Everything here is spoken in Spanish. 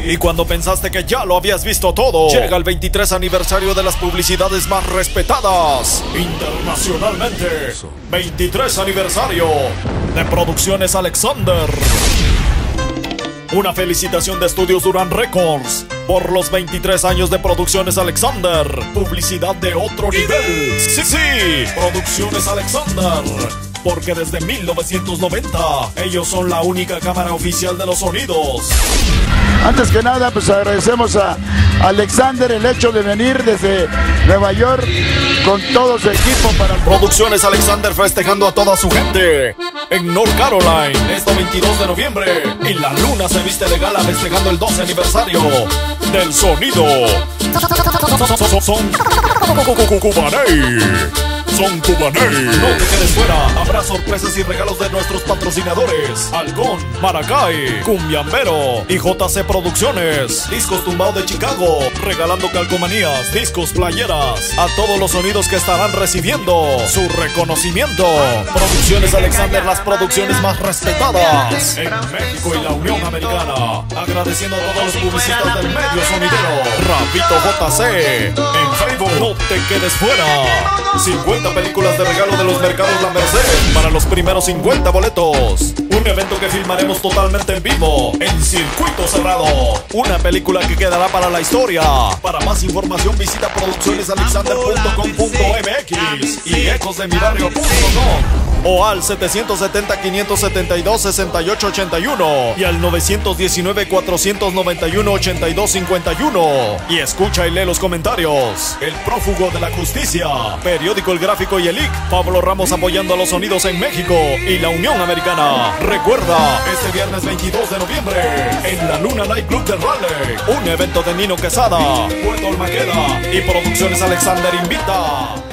Y cuando pensaste que ya lo habías visto todo, llega el 23 aniversario de las publicidades más respetadas internacionalmente. 23 aniversario de Producciones Alexander. Una felicitación de Estudios Durán Records por los 23 años de Producciones Alexander. Publicidad de otro nivel. Sí, sí, Producciones Alexander. Porque desde 1990 ellos son la única cámara oficial de los sonidos. Antes que nada, pues agradecemos a Alexander el hecho de venir desde Nueva York con todo su equipo para Producciones Alexander festejando a toda su gente en North Carolina este 22 de noviembre. Y la luna se viste de gala festejando el 12 aniversario del sonido. Son Cubaney. No te quedes fuera. Habrá sorpresas y regalos de nuestros patrocinadores: Halcón, Maracay, Cumbiambero y JC Producciones. Discos Tumbao de Chicago, regalando calcomanías, discos, playeras a todos los sonidos que estarán recibiendo su reconocimiento. Producciones Alexander, las producciones más respetadas en México y la Unión Americana. Agradeciendo a todos los publicistas del medio sonidero. Rabito JC en Facebook. No te quedes fuera. 50 películas de regalo de los mercados La Merced para los primeros 50 boletos. Un evento que filmaremos totalmente en vivo en circuito cerrado. Una película que quedará para la historia. Para más información visita produccionesalexander.com.mx y ecosdemibarrio.com o al 770-572-6881 y al 919-491-8251. Y escucha y lee los comentarios. El prófugo de la justicia, periódico El Gráfico y el IC. Pablo Ramos apoyando a los sonidos en México y la Unión Americana. Recuerda, este viernes 22 de noviembre en la Luna Night Club de Raleigh, un evento de Nino Quesada, Puerto Olmaqueda y Producciones Alexander invita.